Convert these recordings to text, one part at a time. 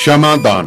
ਸ਼ਮਾਦਾਨ।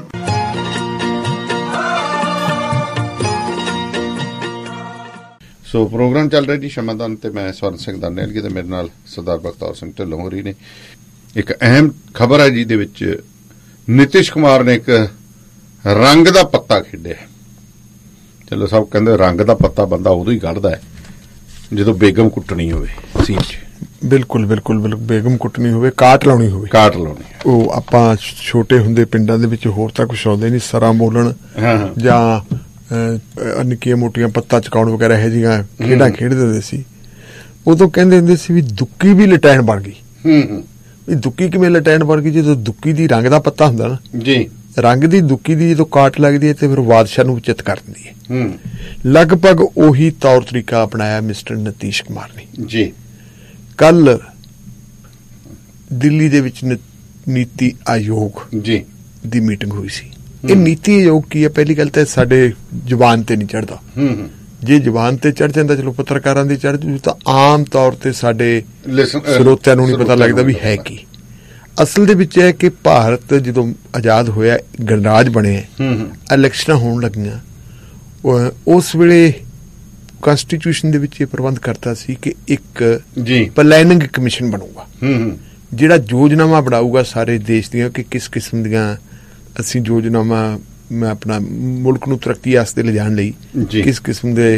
ਸੋ programme ਚੱਲ ਰਿਹਾ ਜੀ ਸ਼ਮਾਦਾਨ ਤੇ ਮੈਂ ਸਵਰਨ ਸਿੰਘ ਦਾਨੇਲਗੀ ਤੇ ਮੇਰੇ ਨਾਲ ਸਰਦਾਰ ਬਖਤੌਰ ਸਿੰਘ ਢਿੱਲੋਂ ਹੋਰੀ ਨੇ। ਇੱਕ ਅਹਿਮ ਖਬਰ ਹੈ ਜਿਹਦੇ ਵਿੱਚ ਨਿਤਿਸ਼ ਕੁਮਾਰ ਨੇ ਇੱਕ ਰੰਗ ਦਾ ਪੱਤਾ ਖੇਡਿਆ। ਚਲੋ ਸਭ ਕਹਿੰਦੇ ਰੰਗ ਦਾ ਪੱਤਾ ਬੰਦਾ ਉਦੋਂ ਹੀ ਕੱਢਦਾ ਹੈ ਜਦੋਂ ਬੇਗਮ ਕੁੱਟਣੀ ਹੋਵੇ ਸੀਨ 'ਚ। ਬਿਲਕੁਲ ਬਿਲਕੁਲ ਬਿਲਕੁਲ ਬੇਗਮ ਕੁੱਟਣੀ ਹੋਵੇ, ਕਾਟ ਲਾਉਣੀ ਹੋਵੇ। ਕਾਟ ਲਾਉਣੀ ਉਹ ਆਪਾਂ ਛੋਟੇ ਹੁੰਦੇ ਪਿੰਡਾਂ ਦੇ ਵਿੱਚ ਹੋਰ ਤਾਂ ਕੁਛ ਆਉਂਦੇ ਨਹੀਂ, ਸਰਾਂ ਬੋਲਣ ਜਾਂ ਨਿੱਕੀਆਂ ਮੋਟੀਆਂ ਪੱਤਾ ਚਕਾਉਣ ਵਗੈਰਾ ਇਹੋ ਜਿਹੀਆਂ ਖੇਡਾਂ ਖੇਡਦੇ ਹੁੰਦੇ ਸੀ। ਉਦੋਂ ਕਹਿੰਦੇ ਹੁੰਦੇ ਸੀ ਵੀ ਦੁੱਕੀ ਵੀ ਲਟੈਣ ਬਣ ਗਈ। ਵੀ ਦੁੱਕੀ ਕਿਵੇਂ ਲਟੈਣ ਬਣ ਗਈ? ਜਦੋਂ ਦੁੱਕੀ ਦੀ ਰੰਗ ਦਾ ਪੱਤਾ ਹੁੰਦਾ ਨਾ ਜੀ, ਰੰਗ ਦੀ ਦੁੱਕੀ ਦੀ ਜਦੋਂ ਕਾਟ ਲੱਗਦੀ ਹੈ ਤੇ ਫਿਰ ਬਾਦਸ਼ਾਹ ਨੂੰ ਚਿੱਤ ਕਰ ਦਿੰਦੀ ਹੈ। ਲਗਭਗ ਉਹੀ ਤੌਰ ਤਰੀਕਾ ਅਪਣਾਇਆ ਮਿਸਟਰ ਨਿਤੀਸ਼ ਕੁਮਾਰ ਨੇ ਜੀ। ਕੱਲ ਦਿੱਲੀ ਦੇ ਵਿੱਚ ਨੀਤੀ ਆਯੋਗ ਜੀ ਦੀ ਮੀਟਿੰਗ ਹੋਈ ਸੀ। ਇਹ ਨੀਤੀ ਆਯੋਗ ਕੀ ਹੈ? ਪਹਿਲੀ ਗੱਲ ਤਾਂ ਸਾਡੇ ਜ਼ੁਬਾਨ ਤੇ ਨਹੀਂ ਚੜ੍ਹਦਾ। ਜੇ ਜ਼ੁਬਾਨ ਤੇ ਚੜ੍ਹ ਜਾਂਦਾ, ਚਲੋ ਪੱਤਰਕਾਰਾਂ ਦੀ ਚੜ੍ਹ ਜੂ, ਤਾਂ ਆਮ ਤੌਰ ਤੇ ਸਾਡੇ ਸਰੋਤਿਆਂ ਨੂੰ ਨਹੀਂ ਪਤਾ ਲੱਗਦਾ ਵੀ ਹੈ ਕੀ। ਅਸਲ ਦੇ ਵਿੱਚ ਇਹ ਕਿ ਭਾਰਤ ਜਦੋਂ ਆਜ਼ਾਦ ਹੋਇਆ, ਗਣਰਾਜ ਬਣਿਆ, ਇਲੈਕਸ਼ਨਾਂ ਹੋਣ ਲੱਗੀਆਂ, ਉਸ ਵੇਲੇ ਕਨਸਟੀਟਿਊਸ਼ਨ ਦੇ ਵਿੱਚ ਇਹ ਪ੍ਰਬੰਧ ਕਰਤਾ ਸੀ ਕਿ ਇੱਕ ਪਲੈਨਿੰਗ ਕਮਿਸ਼ਨ ਬਣੂਗਾ ਜਿਹੜਾ ਯੋਜਨਾਵਾਂ ਬਣਾਊਗਾ ਸਾਰੇ ਦੇਸ਼ ਦੀਆਂ ਕਿ ਕਿਸ ਕਿਸਮ ਦੀਆਂ ਅਸੀਂ ਯੋਜਨਾਵਾਂ ਆਪਣਾ ਮੁਲਕ ਨੂੰ ਤਰੱਕੀ ਵਾਸਤੇ ਲਿਜਾਣ ਲਈ ਕਿਸ ਕਿਸਮ ਦੇ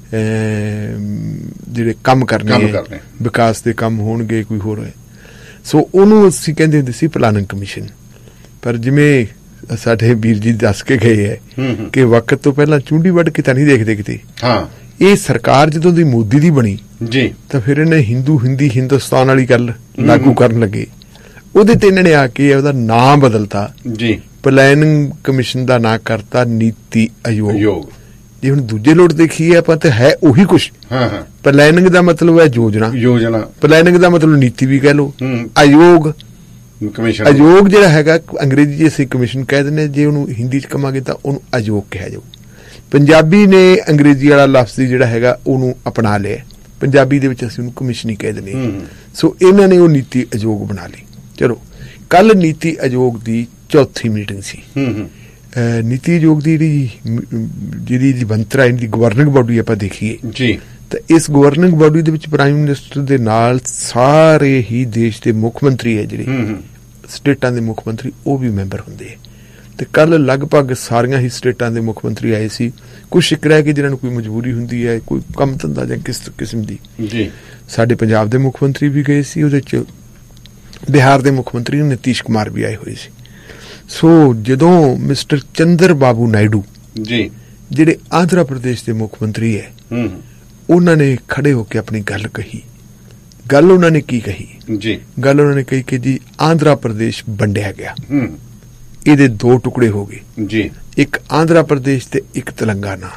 ਜਿਹੜੇ ਕੰਮ ਕਰਨੇ, ਵਿਕਾਸ ਦੇ ਕੰਮ ਹੋਣਗੇ, ਕੋਈ ਹੋਰ ਹੈ। ਸੋ ਉਹਨੂੰ ਅਸੀਂ ਕਹਿੰਦੇ ਹੁੰਦੇ ਸੀ ਪਲਾਨਿੰਗ ਕਮਿਸ਼ਨ। ਪਰ ਜਿਵੇਂ ਸਾਡੇ ਵੀਰ ਜੀ ਦੱਸ ਕੇ ਗਏ ਹੈ ਕਿ ਵਕਤ ਤੋਂ ਪਹਿਲਾਂ ਚੂੰਡੀ ਵੱਢ ਕੇ ਤਾਂ ਨਹੀਂ ਦੇਖਦੇ ਕਿਤੇ। ਇਹ ਸਰਕਾਰ ਜਦੋਂ ਦੀ ਮੋਦੀ ਦੀ ਬਣੀ ਜੀ ਤਾਂ ਫਿਰ ਇਹਨੇ ਹਿੰਦੀ ਹਿੰਦੁਸਤਾਨ ਵਾਲੀ ਗੱਲ ਲਾਗੂ ਕਰਨ ਲੱਗੇ। ਉਹਦੇ ਤੇ ਇਹਨਾਂ ਨੇ ਆ ਕੇ ਉਹਦਾ ਨਾਂ ਬਦਲਤਾ ਜੀ, ਪਲੈਨਿੰਗ ਕਮਿਸ਼ਨ ਦਾ ਨਾਂ ਕਰਤਾ ਨੀਤੀ ਆਯੋਗ। ਜੇ ਹੁਣ ਦੂਜੇ ਲੋਟ ਦੇਖੀਏ ਆਪਾਂ ਤੇ ਹੈ ਉਹੀ ਕੁਛ। ਪਲੈਨਿੰਗ ਦਾ ਮਤਲਬ ਹੈ ਯੋਜਨਾ, ਪਲੈਨਿੰਗ ਦਾ ਮਤਲਬ ਨੀਤੀ ਵੀ ਕਹਿ ਲਓ। ਆਯੋਗ ਆਯੋਗ ਜਿਹੜਾ ਹੈਗਾ ਅੰਗਰੇਜ਼ੀ ਚ ਅਸੀਂ ਕਮਿਸ਼ਨ ਕਹਿ ਦਿੰਦੇ, ਜੇ ਉਹਨੂੰ ਹਿੰਦੀ ਚ ਕਹਾਂਗੇ ਤਾਂ ਉਹਨੂੰ ਆਯੋਗ ਕਿਹਾ ਜਾਊ। ਪੰਜਾਬੀ ਨੇ ਅੰਗਰੇਜ਼ੀ ਵਾਲਾ ਲਫ਼ਜ਼ ਜਿਹੜਾ ਹੈਗਾ ਉਹਨੂੰ ਅਪਣਾ ਲਿਆ, ਪੰਜਾਬੀ ਦੇ ਵਿੱਚ ਅਸੀਂ ਉਹਨੂੰ ਕਮਿਸ਼ਨ ਹੀ ਕਹਿ ਦਿੰਦੇ। ਸੋ ਇਹਨਾਂ ਨੇ ਉਹ ਨੀਤੀ ਆਯੋਗ ਬਣਾ ਲਈ। ਚਲੋ ਕੱਲ ਨੀਤੀ ਆਯੋਗ ਦੀ ਚੌਥੀ ਮੀਟਿੰਗ ਸੀ। ਨੀਤੀ ਆਯੋਗ ਦੀ ਜਿਹੜੀ ਬਣਤਰ ਹੈ, ਇਹਦੀ ਗਵਰਨਿੰਗ ਬਾਡੀ ਆਪਾਂ ਦੇਖੀਏ ਜੀ ਤਾਂ ਇਸ ਗਵਰਨਿੰਗ ਬਾਡੀ ਦੇ ਵਿੱਚ ਪ੍ਰਾਈਮ ਮਿਨਿਸਟਰ ਦੇ ਨਾਲ ਸਾਰੇ ਹੀ ਦੇਸ਼ ਦੇ ਮੁੱਖ ਮੰਤਰੀ ਹੈ, ਜਿਹੜੇ ਸਟੇਟਾਂ ਦੇ ਮੁੱਖ ਮੰਤਰੀ, ਉਹ ਵੀ ਮੈਂਬਰ ਹੁੰਦੇ ਹੈ। ਤੇ ਕੱਲ ਲਗਭਗ ਸਾਰੀਆਂ ਹੀ ਸਟੇਟਾਂ ਦੇ ਮੁੱਖ ਮੰਤਰੀ ਆਏ ਸੀ। ਕੁਛ ਇੱਕ ਰਹਿ ਕੇ ਜਿਹਨਾਂ ਨੂੰ ਕੋਈ ਮਜਬੂਰੀ ਹੁੰਦੀ ਹੈ, ਕੋਈ ਕੰਮ ਧੰਦਾ ਜਾਂ ਕਿਸ ਕਿਸਮ ਦੀ। ਸਾਡੇ ਪੰਜਾਬ ਦੇ ਮੁੱਖ ਮੰਤਰੀ ਵੀ ਗਏ ਸੀ, ਉਹਦੇ ਚ ਬਿਹਾਰ ਦੇ ਮੁੱਖ ਮੰਤਰੀ ਨਿਤੀਸ਼ ਕੁਮਾਰ ਵੀ ਆਏ ਹੋਏ ਸੀ। ਸੋ ਜਦੋਂ ਮਿਸਟਰ ਚੰਦਰ ਬਾਬੂ ਨਾਇਡੂ ਜੀ ਜਿਹੜੇ ਆਂਧਰਾ ਪ੍ਰਦੇਸ਼ ਦੇ ਮੁੱਖ ਮੰਤਰੀ ਹੈ, ਉਹਨਾਂ ਨੇ ਖੜੇ ਹੋ ਕੇ ਆਪਣੀ ਗੱਲ ਕਹੀ। ਗੱਲ ਉਹਨਾਂ ਨੇ ਕੀ ਕਹੀ ਜੀ? ਗੱਲ ਉਹਨਾਂ ਨੇ ਕਹੀ ਕਿ ਜੀ ਆਂਧਰਾ ਪ੍ਰਦੇਸ਼ ਵੰਡਿਆ ਗਿਆ, ਇਹਦੇ ਦੋ ਟੁਕੜੇ ਹੋ ਗਏ ਜੀ, ਇੱਕ ਆਂਧਰਾ ਪ੍ਰਦੇਸ਼ ਤੇ ਇੱਕ ਤੇਲੰਗਾਨਾ।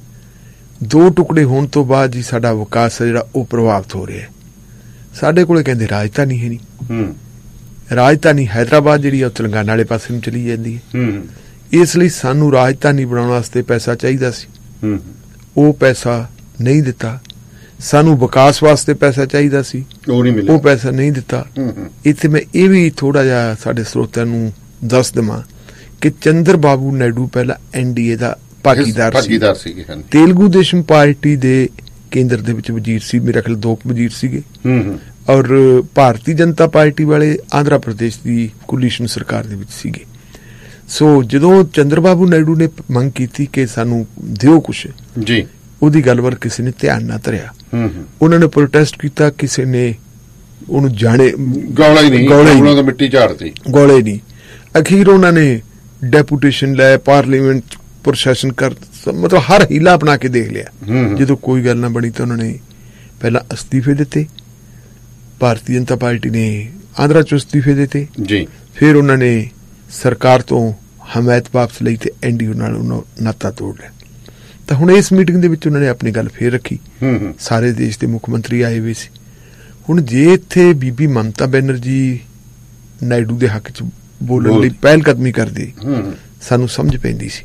ਦੋ ਟੁਕੜੇ ਹੋਣ ਤੋਂ ਬਾਅਦ ਜੀ ਸਾਡਾ ਵਿਕਾਸ ਹੈ ਜਿਹੜਾ ਉਹ ਪ੍ਰਭਾਵਿਤ ਹੋ ਰਿਹਾ। ਸਾਡੇ ਕੋਲੇ ਕਹਿੰਦੇ ਰਾਜਧਾਨੀ ਹੈ ਨਹੀਂ, ਰਾਜਧਾਨੀ ਹੈਦਰਾਬਾਦ ਜਿਹੜੀ ਆ ਉਹ ਤੇਲੰਗਾਨਾ ਵਾਲੇ ਪਾਸੇ ਨੂੰ ਚਲੀ ਜਾਂਦੀ ਹੈ। ਇਸ ਲਈ ਸਾਨੂੰ ਰਾਜਧਾਨੀ ਬਣਾਉਣ ਵਾਸਤੇ ਪੈਸਾ ਚਾਹੀਦਾ ਸੀ, ਉਹ ਪੈਸਾ ਨਹੀਂ ਦਿੱਤਾ। ਸਾਨੂੰ ਵਿਕਾਸ ਵਾਸਤੇ ਪੈਸਾ ਚਾਹੀਦਾ ਸੀ, ਉਹ ਪੈਸਾ ਨਹੀਂ ਦਿੱਤਾ। ਇੱਥੇ ਮੈਂ ਇਹ ਵੀ ਥੋੜਾ ਜਿਹਾ ਸਾਡੇ ਸਰੋਤਿਆਂ ਨੂੰ ਦੱਸ ਦੇਵਾਂ ਕਿ ਚੰਦਰ ਬਾਬੂ ਨਾਇਡੂ ਪਹਿਲਾਂ NDA ਦਾ ਭਾਗੀਦਾਰ ਸੀ। ਤੇਲਗੂ ਦੇਸ਼ਮ ਪਾਰਟੀ ਦੇ ਕੇਂਦਰ ਦੇ ਵਿੱਚ ਵਜ਼ੀਰ ਸੀ, ਮੇਰੇ ਖਿਆਲ 2 ਵਜ਼ੀਰ ਸੀਗੇ। ਔਰ ਭਾਰਤੀ ਜਨਤਾ ਪਾਰਟੀ ਵਾਲੇ ਆਂਧਰਾ ਪ੍ਰਦੇਸ਼ ਦੀ ਕੋਲੀਸ਼ਨ ਸਰਕਾਰ ਦੇ ਵਿੱਚ ਸੀਗੇ। ਸੋ ਜਦੋਂ ਚੰਦਰ ਬਾਬੂ ਨਾਇਡੂ ਨੇ ਮੰਗ ਕੀਤੀ ਕਿ ਸਾਨੂੰ ਦਿਓ ਕੁਛ ਜੀ, ਉਹਦੀ ਗੱਲ ਵੱਲ ਕਿਸੇ ਨੇ ਧਿਆਨ ਨਾ ਧਰਿਆ। ਉਹਨਾਂ ਨੇ ਪ੍ਰੋਟੈਸਟ ਕੀਤਾ, ਕਿਸੇ ਨੇ ਉਹਨੂੰ ਜਾਣੇ ਗੋਲੇ ਮਿੱਟੀ ਝਾੜਤੀ, ਗੋਲੇ ਨਹੀਂ। ਅਖੀਰ ਉਹਨਾਂ ਨੇ ਡੈਪੂਟੇਸ਼ਨ ਲੈ, ਪਾਰਲੀਮੈਂਟ ਪ੍ਰੋਸੈਸ਼ਨ ਕਰ, ਮਤਲਬ ਹਰ ਹੀਲਾ ਅਪਣਾ ਕੇ ਦੇਖ ਲਿਆ। ਜਦੋਂ ਕੋਈ ਗੱਲ ਨਾ ਬਣੀ ਤਾਂ ਉਹਨਾਂ ਨੇ ਪਹਿਲਾਂ ਅਸਤੀਫੇ ਦਿੱਤੇ, ਭਾਰਤੀ ਜਨਤਾ ਪਾਰਟੀ ਨੇ ਆਂਧਰਾ ਚੋਂ ਅਸਤੀਫੇ ਦਿੱਤੇ ਜੀ। ਫਿਰ ਉਹਨਾਂ ਨੇ ਸਰਕਾਰ ਤੋਂ ਹਮਾਇਤ ਵਾਪਸ ਲਈ ਤੇ NDA ਨਾਲ ਉਹਨਾਂ ਨਾਤਾ ਤੋੜ ਲਿਆ। ਤਾਂ ਹੁਣ ਇਸ ਮੀਟਿੰਗ ਦੇ ਵਿੱਚ ਉਹਨਾਂ ਨੇ ਆਪਣੀ ਗੱਲ ਫੇਰ ਰੱਖੀ। ਸਾਰੇ ਦੇਸ਼ ਦੇ ਮੁੱਖ ਮੰਤਰੀ ਆਏ ਹੋਏ ਸੀ। ਹੁਣ ਜੇ ਇੱਥੇ ਬੀਬੀ ਮਮਤਾ ਬੈਨਰਜੀ ਨਾਇਡੂ ਦੇ ਹੱਕ ਚ ਬੋਲਣ ਲਈ ਪਹਿਲ ਕਦਮੀ ਕਰਦੀ, ਸਾਨੂੰ ਸਮਝ ਪੈਂਦੀ ਸੀ।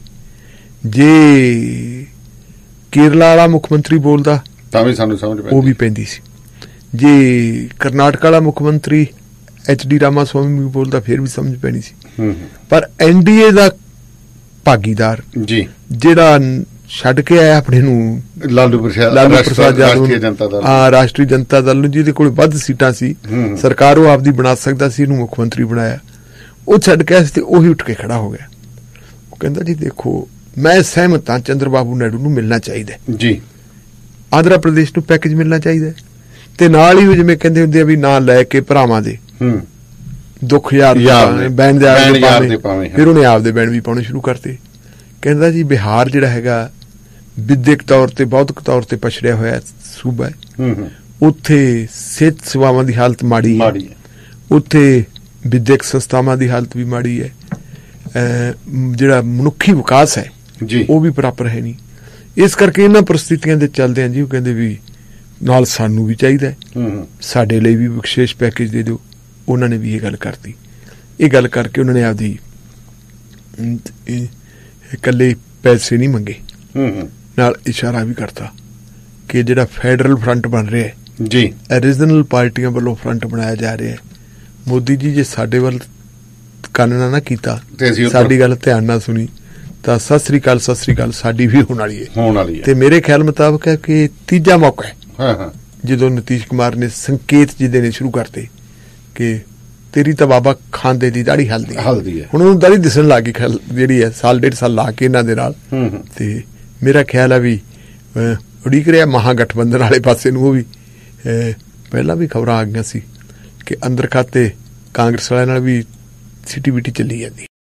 ਜੇ ਕੇਰਲਾ ਵਾਲਾ ਮੁੱਖ ਮੰਤਰੀ ਬੋਲਦਾ ਤਾਂ ਵੀ ਸਾਨੂੰ ਸਮਝ ਪੈਂਦੀ, ਉਹ ਵੀ ਪੈਂਦੀ ਸੀ। ਜੇ ਕਰਨਾਟਕ ਵਾਲਾ ਮੁੱਖ ਮੰਤਰੀ HD ਰਾਮਾ ਸਵਾਮੀ ਵੀ ਬੋਲਦਾ ਫਿਰ ਵੀ ਸਮਝ ਪੈਣੀ ਸੀ। ਪਰ NDA ਦਾ ਭਾਗੀਦਾਰ ਜੀ ਜਿਹੜਾ ਛੱਡ ਕੇ ਆਇਆ ਆਪਣੇ ਨੂੰ ਲਾਲੂ ਪ੍ਰਸਾਦ ਯਾਦਵ ਰਾਸ਼ਟਰੀ ਜਨਤਾ ਦਲ ਨੂੰ, ਜਿਹਦੇ ਕੋਲ ਵੱਧ ਸੀਟਾਂ ਸੀ, ਸਰਕਾਰ ਉਹ ਆਪਦੀ ਬਣਾ ਸਕਦਾ ਸੀ, ਇਹਨੂੰ ਮੁੱਖ ਮੰਤਰੀ ਬਣਾਇਆ, ਉਹ ਛੱਡ ਕੇ ਆਇਆ ਸੀ ਤੇ ਉਹੀ ਉੱਠ ਕੇ ਖੜਾ ਹੋ ਗਿਆ। ਉਹ ਕਹਿੰਦਾ ਜੀ ਦੇਖੋ ਮੈਂ ਸਹਿਮਤ ਹਾਂ, ਚੰਦਰ ਬਾਬੂ ਨਾਇਡੂ ਨੂੰ ਮਿਲਣਾ ਚਾਹੀਦਾ ਜੀ, ਆਂਧਰਾ ਪ੍ਰਦੇਸ਼ ਨੂੰ ਪੈਕੇਜ ਮਿਲਣਾ ਚਾਹੀਦਾ, ਤੇ ਨਾਲ ਹੀ ਜਿਵੇਂ ਕਹਿੰਦੇ ਹੁੰਦੇ ਆ ਵੀ ਨਾਂ ਲੈ ਕੇ ਭਰਾਵਾਂ ਦੇ ਦੁੱਖ ਯਾਰ ਬੈਂਡ ਦੇ ਪਾਵੇਂ, ਫਿਰ ਉਹਨੇ ਆਪਦੇ ਬੈਂਡ ਵੀ ਪਾਉਣੇ ਸ਼ੁਰੂ ਕਰਤੇ। ਕਹਿੰਦਾ ਜੀ ਬਿਹਾਰ ਜਿਹੜਾ ਹੈਗਾ ਵਿਦਿਅਕ ਤੌਰ ਤੇ ਬੌਧਿਕ ਤੌਰ ਤੇ ਪਛੜਿਆ ਹੋਇਆ ਸੂਬਾ ਹੈ, ਉੱਥੇ ਸਿਹਤ ਸੇਵਾਵਾਂ ਦੀ ਹਾਲਤ ਮਾੜੀ ਹੈ, ਉੱਥੇ ਵਿਦਿਅਕ ਸੰਸਥਾਵਾਂ ਦੀ ਹਾਲਤ ਵੀ ਮਾੜੀ ਹੈ, ਜਿਹੜਾ ਮਨੁੱਖੀ ਵਿਕਾਸ ਹੈ ਉਹ ਵੀ ਪ੍ਰਾਪਰ ਹੈ ਨਹੀਂ। ਇਸ ਕਰਕੇ ਇਹਨਾਂ ਪਰਿਸਥਿਤੀਆਂ ਦੇ ਚੱਲਦਿਆਂ ਜੀ ਉਹ ਕਹਿੰਦੇ ਵੀ ਨਾਲ ਸਾਨੂੰ ਵੀ ਚਾਹੀਦਾ, ਸਾਡੇ ਲਈ ਵੀ ਵਿਸ਼ੇਸ਼ ਪੈਕੇਜ ਦੇ ਦਿਓ। ਉਹਨਾਂ ਨੇ ਵੀ ਇਹ ਗੱਲ ਕਰਤੀ। ਇਹ ਗੱਲ ਕਰਕੇ ਉਹਨਾਂ ਨੇ ਆਪਦੀ ਇਕੱਲੇ ਪੈਸੇ ਨਹੀਂ ਮੰਗੇ, ਨਾਲ ਇਸ਼ਾਰਾ ਵੀ ਕਰਤਾ ਕਿ ਜਿਹੜਾ ਫੈਡਰਲ ਫਰੰਟ ਬਣ ਰਿਹਾ ਹੈ ਜੀ, ਰੀਜਨਲ ਪਾਰਟੀਆਂ ਵੱਲੋਂ ਫਰੰਟ ਬਣਾਇਆ ਜਾ ਰਿਹਾ ਹੈ, ਮੋਦੀ ਜੀ ਜੇ ਸਾਡੇ ਵੱਲ ਕੰਨ ਨਾ ਕੀਤਾ, ਸਾਡੀ ਗੱਲ ਧਿਆਨ ਨਾਲ ਸੁਣੀ ਤਾਂ ਸਤਿ ਸ੍ਰੀ ਅਕਾਲ ਸਾਡੀ ਵੀ ਹੋਣ ਵਾਲੀ ਹੈ। ਤੇ ਮੇਰੇ ਖਿਆਲ ਮੁਤਾਬਕ ਹੈ ਕਿ ਤੀਜਾ ਮੌਕਾ ਹੈ ਜਦੋਂ ਨਿਤੀਸ਼ ਕੁਮਾਰ ਨੇ ਸੰਕੇਤ ਜੀ ਦੇਣੇ ਸ਼ੁਰੂ ਕਰਤੇ ਕਿ ਤੇਰੀ ਤਾਂ ਬਾਬਾ ਖਾਂਦੇ ਦੀ ਦਾੜੀ ਹਲਦੀ ਹੈ, ਹੁਣ ਉਹਨੂੰ ਦਾੜੀ ਦਿਸਣ ਲੱਗ ਗਈ ਜਿਹੜੀ ਹੈ, ਸਾਲ ਡੇਢ ਸਾਲ ਲਾ ਕੇ ਇਹਨਾਂ ਦੇ ਨਾਲ। ਤੇ ਮੇਰਾ ਖਿਆਲ ਹੈ ਵੀ ਉਡੀਕ ਰਿਹਾ ਮਹਾ ਗਠਬੰਧਨ ਵਾਲੇ ਪਾਸੇ ਨੂੰ। ਉਹ ਵੀ ਪਹਿਲਾਂ ਵੀ ਖਬਰਾਂ ਆ ਗਈਆਂ ਸੀ ਕਿ ਅੰਦਰ ਖਾਤੇ ਕਾਂਗਰਸ ਵਾਲਿਆਂ ਨਾਲ ਵੀ ਸਿਟੀ ਬਿਟੀ ਚੱਲੀ ਜਾਂਦੀ।